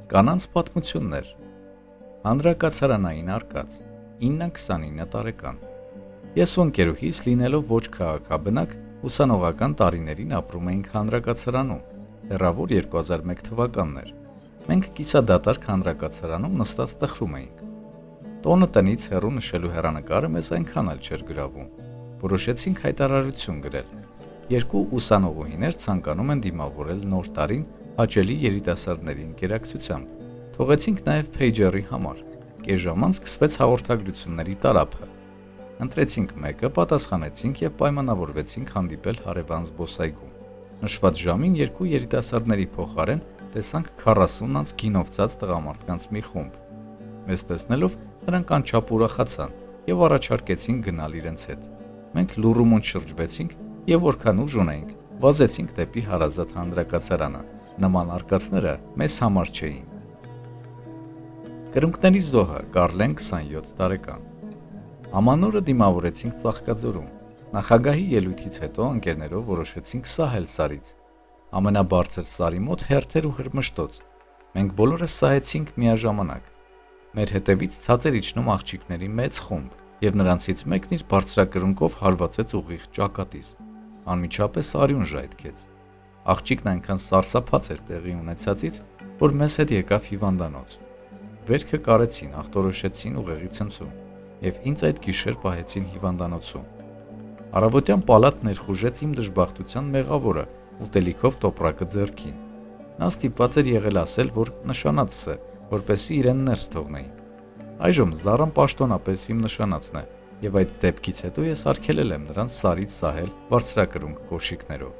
Կանանց պատմություններ, հանրակացարանային արկած, 9-29 տարեկան։ Ես ու ընկերուհիս լինելով ոչ քաղաքաբնակ ուսանողական տարիներին ապրում էինք հանրակացարանում, հեռավոր 2001 թվականն էր։ Մենք կիսադատարկ հանրակացարանում նստած տխրում էինք։ Տոնը տնից հեռու նշելու հեռանկարը մեզ այնքան էլ չէր գրավում։ Որոշեցինք հայտարարություն գրել։ Երկու ուսանողուհիներ ցանկանում են դիմավորել նոր տարին հաճելի երիտասարդների ընկերակցությամբ։ Թողեցինք նաև փեյջերի համար։ Կես ժամ անց սկսվեց հաղորդագրությունների տարափը։ Ընտրեցինք մեկը, պատասխանեցինք եւ պայմանավորվեցինք հանդիպել հարևան զբոսայգում։ Նշված ժամին երկու երիտասարդների փոխարեն տեսանք 40 անց գինովցած տղամարդկանց մի խումբ։ Մեզ տեսնելով նրանք անչափ ուրախացան եւ առաջարկեցին գնալ իրենց հետ։ Մենք լուռումունջ շրջվեցինք եւ որքան ուժ ունեինք, վազեցինք դեպի հարազատ հանրակացարանը։ Նման արկածները մեզ համար չէին։ Կրունկների զոհը, Կարլեն 27 տարեկան։ Ամանորը դիմավորեցինք Ծաղկաձորում։ Նախագահի ելույթից հետո ընկերներով որոշեցինք սահել Սարից։ Ամենաբարձր Սարի մոտ հերթեր ու հրմշտոց։ Մենք բոլորս սահեցինք միաժամանակ։ Մեր հետևից ցածր իջնում աղջիկների մեծ խումբ, եւ նրանցից մեկն իր բարձրակրունկով հարվածեց ուղիղ ճակատիս։ Անմիջապես արյուն ժայթքեց։ Աղջիկն այնքան սարսափած էր տեղի ունեցածից, որ մեզ հետ եկավ հիվանդանոց։ Վերքը կարեցին, ախտորոշեցին ուղեղի ցնցում եւ ինձ այդ գիշեր պահեցին հիվանդանոցում։ Առավոտյան պալատ ներխուժեց իմ դժբախտության մեղավորը, ուտելիքով տոպրակը ձեռքին։ Նա ստիպված էր եղել ասել, որ նշանածս է, որպեսզի իրեն ներս թողնեին։ Այժմ Զարան պաշտոնապես իմ նշանածն է, եւ այդ դեպքից հետո ես արգելել եմ նրան Սարից սահել բարձրակրունկ կոշիկներով։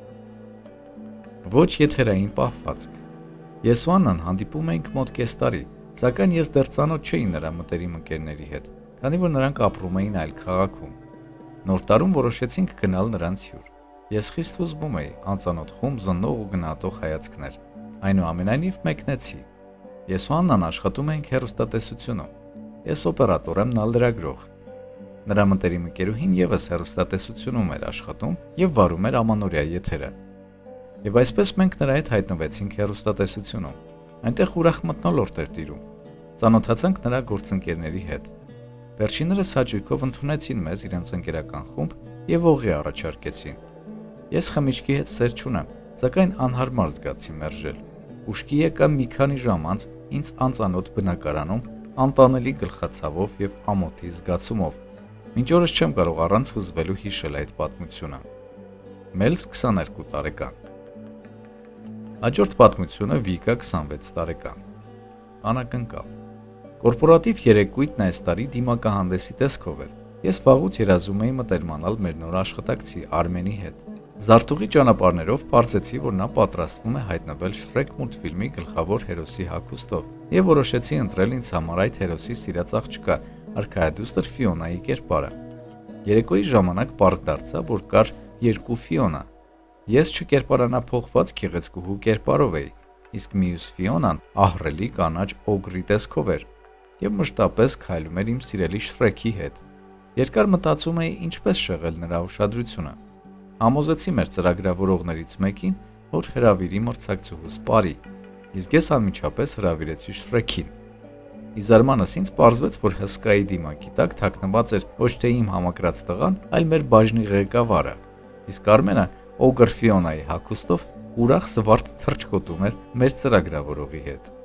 Ոչ եթերային պահվածք։ Ես ու Աննան հանդիպում էինք մոտ կես տարի, սակայն ես դեռ ծանոթ չէի նրա մտերիմ ընկերների հետ, քանի որ նրանք ապրում էին այլ քաղաքում։ Նոր տարում որոշեցինք գնալ նրանց հյուր։ Ես խիստ հուզվում էի, անծանոթ խումբ, զննող ու գնահատող հայացքներ։ Այնուամենայնիվ մեկնեցի։ Ես ու Աննան աշխատում էինք հեռուստատեսությունում։ Ես օպերատոր եմ, նա լրագրող։ Նրա մտերիմ ընկերուհին եւս հեռուստատեսությունում էր աշխատում եւ վարում էր ամանորյա եթերը։ Եվ այսպես մենք նրա հետ հայտնվեցինք հեռուստատեսությունում։ Այնտեղ ուրախ մթնոլորտ էր տիրում։ Ծանոթացանք նրա գործընկերների հետ։ Վերջիններս հաճույքով ընդունեցին մեզ իրենց ընկերական խումբ եւ օղի առաջարկեցին։ Ես խմիչքի հետ սեր չունեմ, սակայն անհարմար զգացի մերժել։ Ուշքի եկա մի քանի ժամ անց ինձ անծանոթ բնակարանում անտանելի գլխացավով եւ ամոթի զգացումով։ Մինչ օրս չեմ կարող առանց հուզվելու հիշել այդ պատմությունը։ Մելս 22 տարեկան։ Հաջորդ պատմությունը Վիկա 26 տարեկան։ Անակնկալ։ Կորպորատիվ երեկույթն այս տարի դիմակահանդեսի տեսքով էր։ Ես վաղուց երազում էի մտերմանալ մեր նոր աշխատակցի Արմենի հետ։ Զարտուղի ճանապարհներով պարզեցի, որ նա պատրաստվում է հայտնվել Շրեք մուլտֆիլմի գլխավոր հերոսի հագուստով, եւ որոշեցի ընտրել ինձ համար այդ հերոսի սիրած աղջկա, արքայադուստր Ֆիոնայի կերպարը։ Երեկոյի ժամանակ պարզ դարձավ, որ կար երկու Ֆիոնա։ Ես չկերպարանափոխված գեղեցկուհու կերպարով էի, իսկ մյուս Ֆիոնան ահռելի կանաչ օգրի տեսքով էր եւ մշտապես քայլում էր իմ սիրելի Շրեքի հետ։ Երկար մտածում էի ինչպես շեղել նրա ուշադրությունը։ Համոզեցի մեր ծրագրավորողներից մեկին, որ հրավիրի մրցակցուհուս Պարի, իսկ ես անմիջապես հրավիրեցի Շրեքին։ Ի զարմանս ինձ պարզվեց, որ հսկայի դիմակի տակ թաքնված էր ոչ թե իմ համակրած տղան, այլ մեր բաժնի ղեկավարը, իսկ Արմենը օգր Ֆիոնայի հագուստով ուրախ զվարթ թռչկոտում էր մեր ծրագրավորողի հետ։